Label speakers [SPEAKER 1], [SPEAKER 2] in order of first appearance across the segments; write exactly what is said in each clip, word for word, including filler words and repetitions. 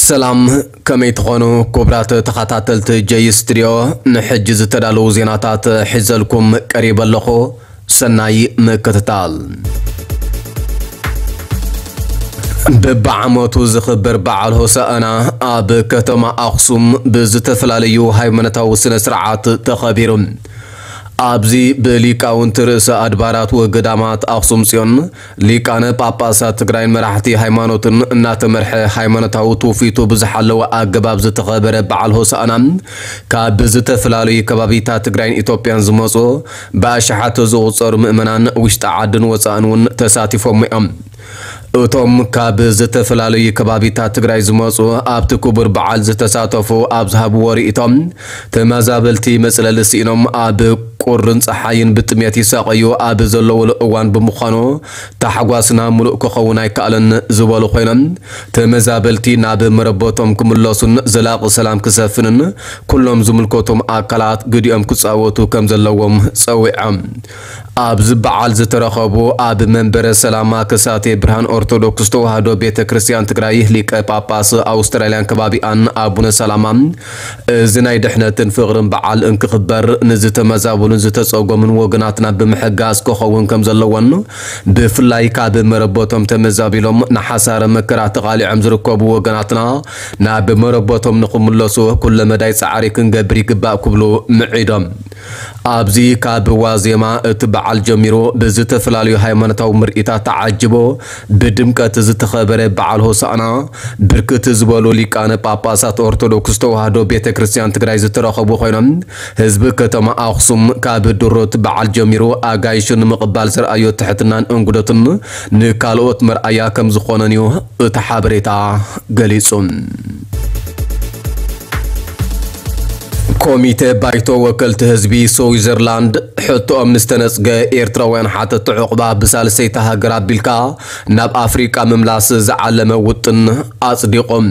[SPEAKER 1] سلام كمي تخونو كبرات تخاتاتلت جستوديو نحج زتدالو زيناتات حزلكم قريب اللخو سناي مكتتال ببعموتو زخبر بعال هوسانا آب كتما أخسوم بزتفلاليو هايمنتاو سنسرعات تخبيرون أبزي بليكاون ترس أدبارات وقدامات أخسوم سيون ليكان باباسات تقرين مراحتي هايمانوتن نات مرح هايمانتاو توفيتو بزحلو أقباب زتخبر بعال هوسانا كابزتفلالي كبابيتا تقرين إتوبيان زموصو باشحات زوصر مؤمنان وشتعادن وصانون تساتفو مئم أتوم كاب زتفلالي كبابيتا تقرأي زموصو أبت كبر بعال زتساتفو أبزهب وريتم تمازابلتي مسألة لسينم أب قرن صحاين بتمياتي ساقيو أب زلو الأوان بمخانو تحقواسنا ملوك خووناي كالن زوالو خينن تمازابلتي ناب مربوتم كملوسن زلاق سلام كسافنن كلهم زملكوتم أكالات قديم كساوتو كم زلوهم سويعم أبز بعال زترخبو أب منبر سلاما كساتي برهان أرثوذكس توحدو بيت كريستيان تقراي ليك باباس أستراليان كبابي أن أبونا سلامان زناي دحنتن فغرن بعال انك خبر نزت مزابون نزت صوغو من وغناتنا بمحقاس كوخوون كم زلوان بفلاي كاب مربوتم تمزابيلوم نحسار مكرا تغالي عم زركوبو وغناتنا نا بمربوتم نقوم اللوسو كل مداي سعاري كنقبري كباء كبلو معيدم أبزي كاب وازيما اتبعال جميرو بزتفلاليو هايمانتاو مرئيتا تعجبو بدمكة زتخبر بعال هوسانا بركت زبالو ليكان باباسات أرثوذكس توحدو بيت كريستيان تقراي زترخبو خوينم حزب كتما أخسوم كاب دروت بعال جميرو آغايشن مقبال سرأيو تحتنان انقدتن نكالوت مرأيا كم زخوننيو اتحابريتا قليسون كوميتي بايتو وكلت هزبي سويزرلاند حتو امنستنسقى إيرتراوين حتى تعقبا بسالسيتا هاقراب بلكا ناب أفريقا مملاس زعلم وطن أصدقهم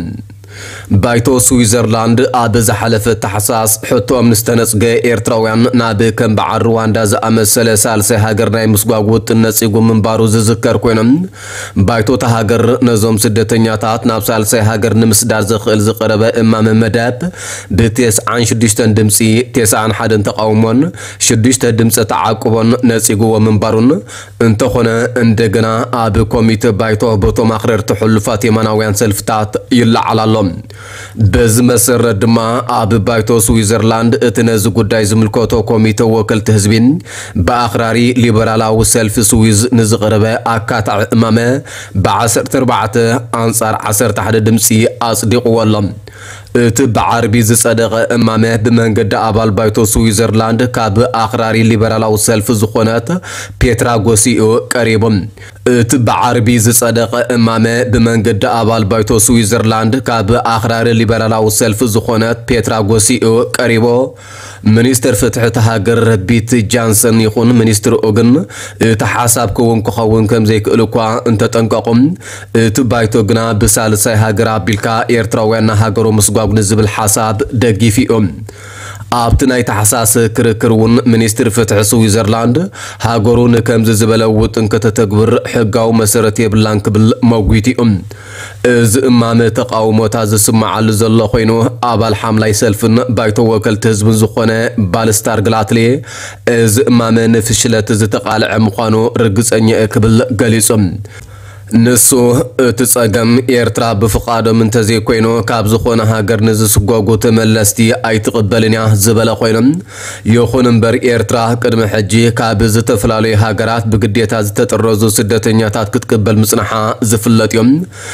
[SPEAKER 1] بايتو سويزرلاند آب زحلفة تحساس حتو امنستنسقى إيرتراوين ناب كم بعر رواندا زأمسل سالسي هاقرناي مسقاق وطن نسيقو من بارو زذكر كوينم بايتو تهاقر نزوم سدتنياتات ناب سالسي هاقر نمسدار زخيل زقربة إمام مداب بتيس عن شديشتن دمسي تيس عن حدن تقاومون شديشتن دمسة تعاقبون نسيقو ومن بارون انتخونا اندقنا آب كوميتي بايتو بطو مخرر تحلفات يماناويان سلفتات يلا على اللهم بز مسر دما آب بايتو سويزرلاند اتنز قداي زملكوتو كوميتو وكلت هزبين بأخراري ليبرالاو سلف سويز نزغربة أكاتع إمامة بعسر تربعة أنصار عسر تحت دمسي أصدق والله تبع عربي زصدق امامه بمنقد ابال بايتو سويزرلاند كاب اخراري ليبرالاو سلف زخونات بيترا غوسيو قريبم تبع عربي زصدق امامه بمنقد ابال بايتو سويزرلاند كاب اخراري ليبرالاو سلف زخونات بيترا غوسيو قريبو منيستر فتح تهاجر بيت جانسون يكون منيستر اوغن تحاسب كون كخون كم زي كلكوا انت تنققم تبايتو غنا بسالساي هاجر ابيلكا ايرتراويان هاجرو مسغ نزب الحساب دقيفيهم أبتناي تحساس كركرون منيستر فتح سويزرلاند هاجرون كم زبلوت انك تتكبر حقاو مسيرتي بلانك بالموقيتيهم إز إمام تقاوموت هذا سمع على زلو خوينو أبال حملة سلفن بايتو وكلت هزب زخونة بالستار قلاتلي إز إمام نفشلت زتقال عمقانو رقص أني أكبل قليسهم نسو تتصاقم إيرترا بفقادو من تزي كوينو كاب زخونا هاقر نزي سقوقو تملستي أي تقبلنيا زبلا خوينم يوخون انبر إيرترا قدم حجي كاب زتفلالي هاقرات بقديتا زتترزو سدتنياتات كتقبل مصنحا زفلتيوم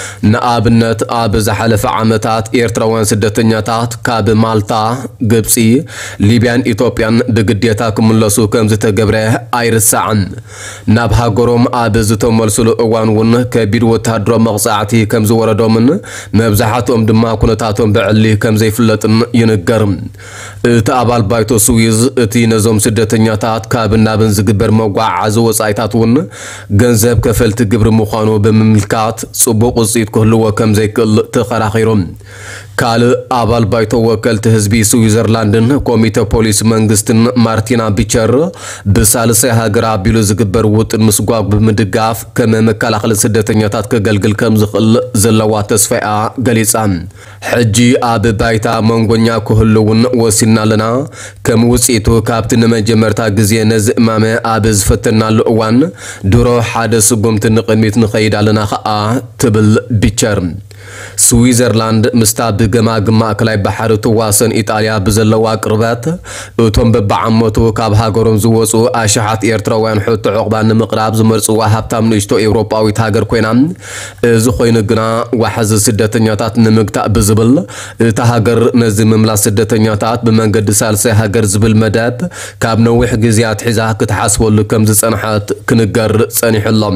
[SPEAKER 1] نقابنت آب زحلف عامتات إيرترا وان سدتنياتات كاب مالتا قبسي ليبيان إيطوبيان بقديتا كملسو كم زتقبره أيرساعن ناب هاقروم آب زتملسلو اوان ون كبير وتهدرو مغصاعتي كم زوردو من مبزحاتهم دما كنتاتهم بعلي كم زي فلتن ينقرم تقابال بايتو سويز اتي نزوم سدتنياتات كابنا بنزقبر موقع عزو وصايتاتون جنزب كفلت قبر مخانو بمملكات صبوق الصيد كهلو كم زي كل تخراخيرهم ካል አባል ባይቶ ወከልት ህዝቢ ስዊዘርላንድን ኮሚቴ ፖሊስ መንግስትን ማርቲና ቢቸር በሳልሳይ ሀገር አቢሉ ዝግበር ውጥን ምስጓግ በመድጋፍ ከመመከላኸል ስደተኛታት ከገልግል ከም ዝኽል ዘለዋ ተስፋያ ገሊጻ ሕጂ አብ ባይታ መንጎኛ ኩህሉውን ወሲና ለና ከም ውጽኢቱ ካብትን መጀመርታ ጊዜ ነዝ ማመ አብ ዝፈተናሉ እዋን ድሮ ሓደ ስጉምት ንቅድሚት ንኸይዳለና ኸኣ ትብል ቢቸር ስዊዘርላንድ ምስታብ ገማግም ማእከላይ ባሕሪ ተዋሰን ኢጣልያ ብዘለዋ ቅርበት እቶም በባዓመቱ ካብ ሃገሮም ዝወጹ ኣሽሓት ኤርትራውያን ሕቶ ዕቕባ ንምቕራብ ዝመርጽዋ ሃብታም ንእሽቶ ኤውሮጳዊት ሃገር ኮይና እዚ ኮይኑ ግና ዋሕዚ ስደተኛታት ንምግታእ ብዝብል እታ ሃገር ነዚ ምምላስ ስደተኛታት ብመንገዲ ሳልሳይ ሃገር ዝብል መደብ ካብ ነዊሕ ግዜያት ሒዛ ክትሓስበሉ ከም ዝጸንሐት ክንገር ጸኒሕሎም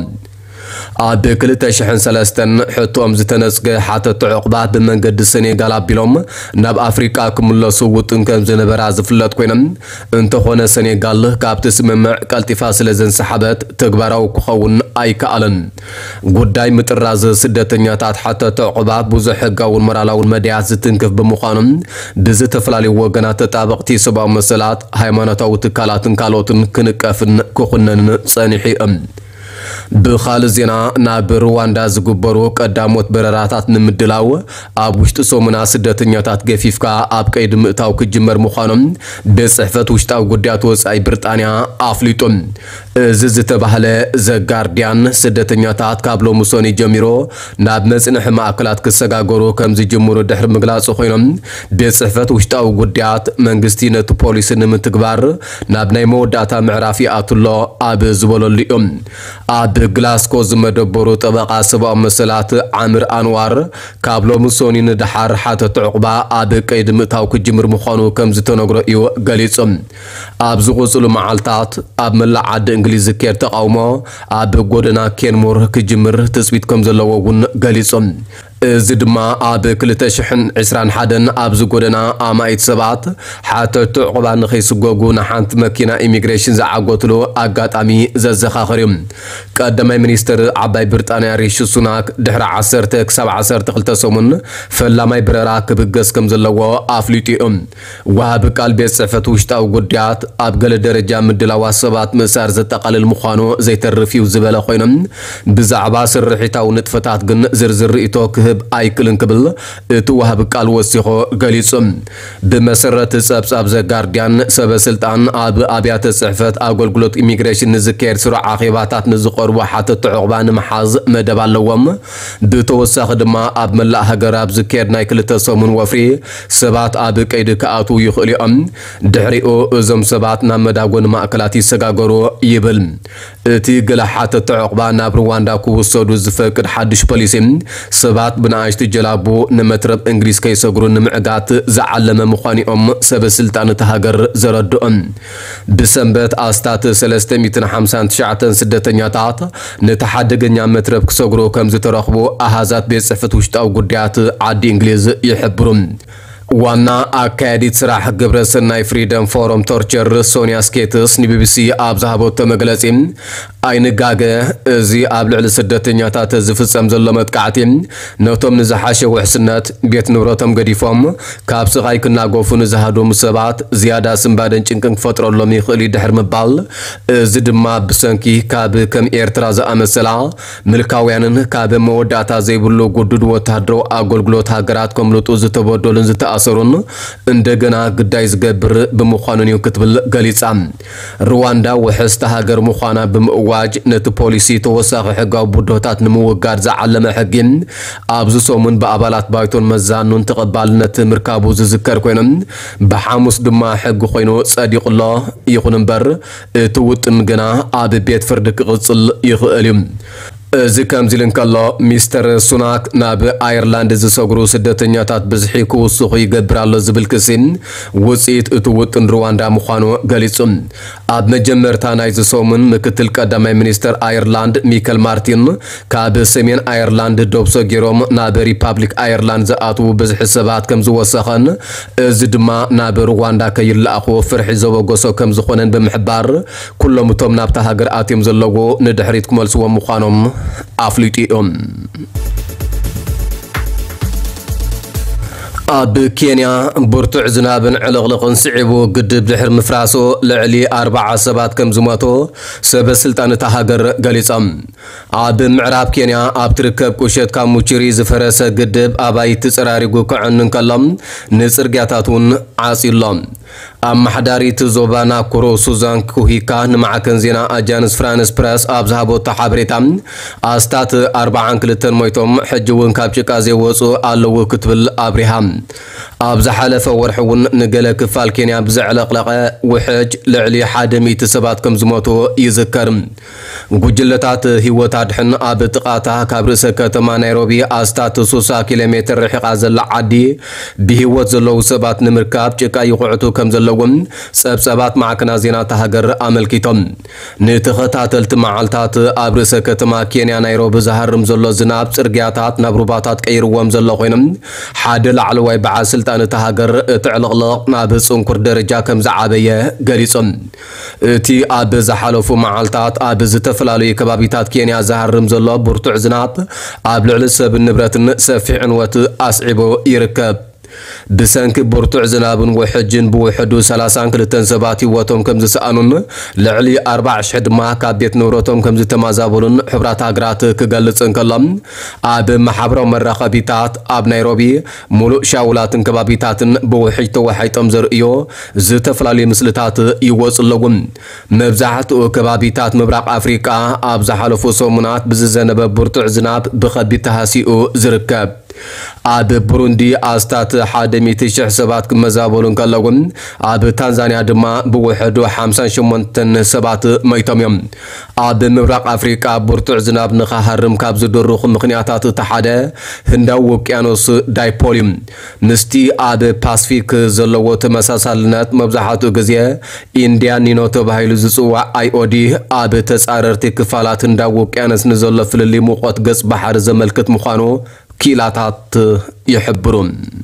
[SPEAKER 1] አብ ክልተ ሺህ ወሰለስተ ሕቶም ዝተነጽገ ሓተት ዕቕባት በመንገዲ ሴኔጋል አቢሎም ናብ አፍሪቃ ክምለሱ ውጥን ከም ዝነበራ ዝፍለጥ ኮይኖም እንተኾነ ሴኔጋል ካብቲ ስምምዕ ቀልጢፋ ስለዘንሰሓበት ተግባራዊ ክኸውን ኣይከኣለን ጉዳይ ምጥራዝ ስደተኛታት ሓተት ዕቕባት ብዙሕ ሕጋውን ሞራላውን መድያት ዝትንክፍ ብምዃኖም ብዝተፈላለዩ ወገናት ተጣበቕቲ ሰብኣዊ መሰላት ሃይማኖታዊ ትካላትን ካልኦትን ክንቀፍን ክኹነንን ጸኒሖም بخال زينا ناب رواندا زغبرو قداموت برراتات نمدلاو اب وشت سومنا سدتنياتات غفيفكا اب قيد متاو كجمر مخانم بصحفت وشتاو غديات وصاي بريطانيا افليطون زز تبهله ذا غارديان سدتنياتات كابلو مسوني جميرو ناب مصنح ماكلات كسغاغورو كمزي جمرو دحر مغلاص خوينم بصحفت وشتاو غديات منغستي نت بوليس نمتغبار ناب ناي موداتا معرافي اتلو اب زبولليوم اب ግላስኮ ዝመደበሩ ጠበቃ ሰብኣዊ መሰላት ዓምር አንዋር ካብሎ ሙሶኒ ንድሓር ሓተት ዕቕባ ኣብ ቀይድ ምእታው ክጅምር ምዃኑ ከም ዝተነግሮ እዩ ገሊጾም ኣብ ዝغፅሉ መዓልታት ኣብ መላእ ዓዲ እንግሊዝ ዝካየድ ተቃውሞ ኣብ ጎደና ኬንሞር ክጅምር ተስቢት ከም ዘለዎ እውን ገሊጾም እዚ ድማ ኣብ ክልተ ሺህ ወዓስራን ሓደ ኣብ ዝጎደና ኣማይት ሰባት ሓተት ዕቕባ ንኸይስጎጉ ንሓንቲ መኪና ኢሚግሬሽን ዝዓጎትሉ ኣጋጣሚ ዘዘኻኽርዩ ቀዳማይ ሚኒስትር ዓባይ ብሪጣንያ ሪሺ ሱናክ ድሕሪ ዓሰርተ ክሳብ ዓሰርተ ክልተ ሰሙን ፈላማይ ብረራ ክብገስ ከም ዘለዎ ኣፍሊጦም ወሃቢ ቃል ቤት ጽሕፈት ውሽጣዊ ጉዳያት ኣብ ገለ ደረጃ ምድላዋ ሰባት ምእሳር ዘጠቃልል ምዃኑ ዘይተርፊው ዝበለ ኮይኖም ብዛዕባ ስርሒታዊ ንጥፈታት ግን ዝርዝር ርእቶ ክህብ ኣይክልን ክብል እቲ ወሃቢ ቃል ወሲኾ ገሊጾም ብመሰረት ጸብጻብ ዘ ጋርዲያን ሰበስልጣን ኣብ ኣብያተ ጽሕፈት ኣገልግሎት ኢሚግሬሽን ንዝካየድ ስሩዕ ኣኼባታት ንዝቐርቡ ሓተት ዕቕባ ንምሓዝ መደብ ኣለዎም ብተወሳኺ ድማ ኣብ መላእ ሃገር ኣብ ዝካየድ ናይ ክልተ ሰሙን ወፍሪ ሰባት ኣብ ቀይዲ ክኣትዉ ይኽእሉ እዮም ድሕሪኡ እዞም ሰባት ናብ መዳጎን ማእከላት ይሰጋገሩ ይብል እቲ ገለ ሓተት ዕቕባ ናብ ሩዋንዳ ክውሰዱ ዝፈቅድ ሓድሽ ፖሊሲ ሰባት ብናኣሽቲ ጀላቡ ንመትረብ እንግሊዝ ከይሰግሩ ንምዕጋት ዝዓለመ ምዃኒኦም ሰበስልጣን እቲ ሃገር ዘረድኦም ብሰንበት ኣስታት ሰለስተ ሚእቲ ሓምሳን ትሽዓተን ስደተኛታት ነቲ ሓደገኛ መትረብ ክሰግሩ ከም ዝተረኽቡ ኣሃዛት ቤት ጽሕፈት ውሽጣዊ ጉዳያት ዓዲ እንግሊዝ ይሕብሩ ዋና አካያዲት ስራሕ ግብረ ሰናይ ፍሪደም ፎረም ቶርቸር ሶኒያ ስኬትስ ንቢቢሲ ኣብ ዝሃቦቶ መግለጺ ኣይንጋገ እዚ ኣብ ልዕሊ ስደተኛታት ዝፍጸም ዘሎ መጥቃዕቲ ነቶም ንዝሓሸ ውሕስነት ቤት ንብረቶም ገዲፎም ካብ ስቓይ ክናገፉ ንዝሃዶም ሰባት ዝያዳ ስምባደን ጭንቅን ክፈጥረሎም ይኽእል ድሕር ምባል እዚ ድማ ብሰንኪ ካብ ከም ኤርትራ ዝኣመሰላ ምልካውያንን ካብ መወዳእታ ዘይብሉ ጉዱድ ወታደራዊ ኣገልግሎት ሃገራት ከምልጡ ዝተበደሉን ዝተኣሰሩን እንደገና ግዳይ ዝገብር ብምዃኑን እዩ ክትብል ገሊጻ ሩዋንዳ ውሕስቲ ሃገር ምዃና ብምእዋጅ ነቲ ፖሊሲ ተወሳኺ ሕጋዊ ቡድሆታት ንምውጋድ ዝዓለመ ሕጊ ኣብዚ ሰሙን ብኣባላት ባይቶን መዛኑን ተቐባልነት ምርካቡ ዝዝከር ኮይኖም ብሓሙስ ድማ ሕጊ ኮይኑ ጸዲቕሎ ይኹን እምበር እቲ ውጥን ግና ኣብ ቤት ፍርዲ ክቕጽል ይኽእል እዩ እዚ ከምዚ ልንከሎ ሚስተር ሱናክ ናብ ኣየርላንድ ዝሰግሩ ስደተኛታት ብዝሒ ክውስኹ ይገብር ኣሎ ዝብል ክሲን ውፅኢት እቲ ውጥን ሩዋንዳ ምዃኑ ገሊጹ ኣብ መጀመርታ ናይ ዝሰሙን ምክትል ቀዳማይ ሚኒስተር ኣየርላንድ ሚከል ማርቲን ካብ ሰሜን ኣየርላንድ ዶብሶ ጌሮም ናብ ሪፓብሊክ ኣየርላንድ ዝኣትዉ ብዝሒ ሰባት ከም ዝወሰኸን እዚ ድማ ናብ ሩዋንዳ ከይለኣኹ ፍርሒ ዘበገሶ ከም ዝኾነን ብምሕባር ኩሎም እቶም ናብታ ሃገር ኣትዮም ዘለዉ ንድሕሪት ክመልስዎም ምዃኖም ኣፍሊጦም ኣብ ኬንያ ብርቱዕ ዝናብን ዕልቕልቕን ስዒቡ ግድብ ድሕሪ ምፍራሱ ልዕሊ ኣርባዓ ሰባት ከም ዝሞቱ ሰበስልጣን እታ ሃገር ገሊፆም። ኣብ ምዕራብ ኬንያ ኣብ ትርከብ ቁሸት ካሙችሪ ዝፈረሰ ግድብ ኣባይቲ ተጸራሪጉ ክዕንን ከሎም ንጽርግያታት እውን ዓጺሎም። ኣማሕዳሪት ዞባ ናኩሮ ሱዛን ኩሂካ ንማዕከን ዜና ኣጃንስ ፍራንስ ፕረስ ኣብ ዝሃቦታ ሓበሬታ ኣስታት ኣርባዓን ክልተን ሞይቶም ሕጂ እውን ካብ ጭቃ ዘይወፁ ኣለዉ ክትብል ኣብሪሃም። ኣብ ዝሓለፈ ወርሒ እውን ንገለ ክፋል ኬንያ ብዘዕለቕለቐ ውሕጅ ልዕሊ ሓደ ሚእቲ ሰባት ከም ዝሞቱ ይዝከር። ጉጅለታት ህይወት ኣድሕን ኣብ ጥቓታ ካብ ርእሰ ከተማ ናይሮቢ ኣስታት ስልሳ ኪሎ ሜትር ርሒቓ ዘላ ዓዲ ብህይወት ዘለዉ ሰባት ንምርካብ ጭቃ ይቑዕቱ ከም ዘለዎም ጸብጸባት ማዕከና ዜና እታ ሃገር ኣመልኪቶም። ንተኸታተልቲ መዓልታት ኣብ ርእሰ ከተማ ኬንያ ናይሮቢ ዝሃርም ዘሎ ዝናብ ጽርግያታት ናብ ሩባታት ቀይርዎም ዘሎ ኮይኖም ሓደ ላዕለዋይ በዓል ስልጣን እታ ሃገር እቲ ዕልቕልቕ ናብ ጽንኩር ደረጃ ከም ዝዓበየ ገሊፆም። እቲ ኣብ ዝሓለፉ መዓልታት ኣብ ዝተፈላለዩ ከባቢታት ኬንያ ዝሃርም ዘሎ ብርቱዕ ዝናብ ኣብ ልዕሊ ሰብ ንብረትን ሰፊሕ ዕንወት ኣስዒቦ ይርከብ። ብሰንኪ ብርቱዕ ዝናብን ውሕጅን ብውሕዱ ሰላሳ ወክልተ ሰባት ህይወቶም ከም ዝሰኣኑን ልዕሊ ኣርባዓ ሽሕ ድማ ካብ ቤት ንብረቶም ከም ዝተማዛበሉን ሕብራት ሃገራት ክገልጽን ከሎም ኣብ ማሕበራዊ መራኸቢታት ኣብ ናይሮቢ ሙሉእ ሻውላትን ከባቢታትን ብውሕጅ ተዋሒጦም ዘርእዮ ዝተፈላለዩ ምስልታት ይወጽ ኣለዉ። መብዛሕትኡ ከባቢታት ምብራቕ ኣፍሪቃ ኣብ ዝሓለፉ ሰሙናት ብዝዘነበ ብርቱዕ ዝናብ ብኸቢድ ተሃሲኡ ዝርከብ። ኣብ ቡሩንዲ ኣስታት ሓደ ሚእቲ ሽሕ ሰባት ክመዛበሉን ከለዉ ኣብ ታንዛንያ ድማ ብውሕዱ ሓምሳን ሸሞንተን ሰባት ሞይቶም እዮም። ኣብ ምብራቕ ኣፍሪቃ ብርቱዕ ዝናብ ንኻሃርም ካብ ዝድርኹ ምኽንያታት እቲ ሓደ ህንዳዊ ውቅያኖስ ዳይፖል እዩ። ምስቲ ኣብ ፓስፊክ ዘለዎ ተመሳሳልነት መብዛሕትኡ ግዜ ኢንድያን ኒኖ ተባሂሉ ዝጽዋዕ ኣይኦዲ ኣብ ተጻረርቲ ክፋላት ህንዳዊ ውቅያኖስ ንዘሎ ፍልልይ ሙቐት ገጽ ባሕሪ ዘመልክት ምዃኑ ኪላታት ይሕብሩን።